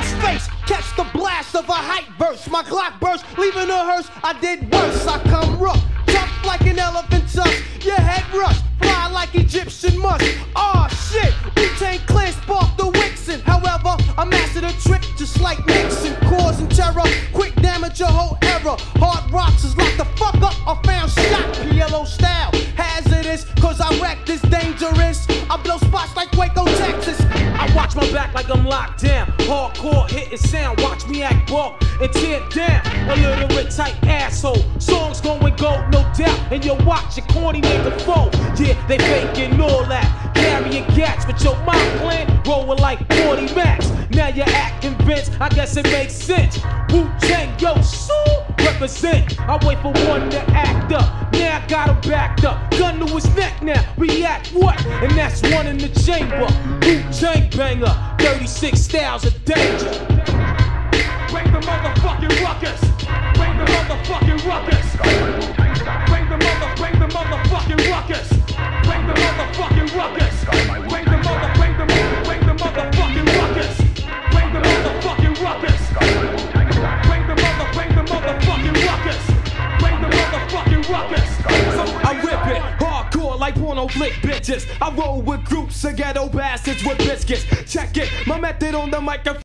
Ghost face, catch the blast of a hype verse. My Glock burst, leaving a hearse. I did worse. I come rough, tough like an elephant tusk. Your head rush, fly like Egyptian musk. Aw shit, Wu-Tang Clan sparked the Wixen. However, I mastered a trick just like Nixon, causing terror, quick damage your whole era. Hard rocks is locked the fuck up or found shot. PLO style, hazardous, cause I wreck this dangerous. I blow spots like Waco, Texas. I watch my back like I'm locked down. Hardcore hitting sound, watch me act bulk and tear down. A little bit tight asshole. Songs going gold, no doubt. And you watch your corny nigga fold. Yeah, they faking all that. Carrying gats, but your mind plan rolling like 40 max. Now you act convinced, I guess it makes sense. Wu-Tang, yo, so represent. I wait for one to act up. Now I got him backed up. Gun to his neck now, react what? And that's one in the chamber. Wu-Tang banger, 36 styles of danger. Bring the motherfucking ruckus. Bring the motherfucking ruckus. Bring the motherfucking ruckus. Bring the motherfucking ruckus. Bring the motherfucking ruckus. Bring the motherfucking ruckus. Bring the motherfucking ruckus. Bring the motherfucking ruckus. I rip it hardcore like porno flick bitches. I roll with groups of ghetto bastards with biscuits. Check it, my method on the microphone.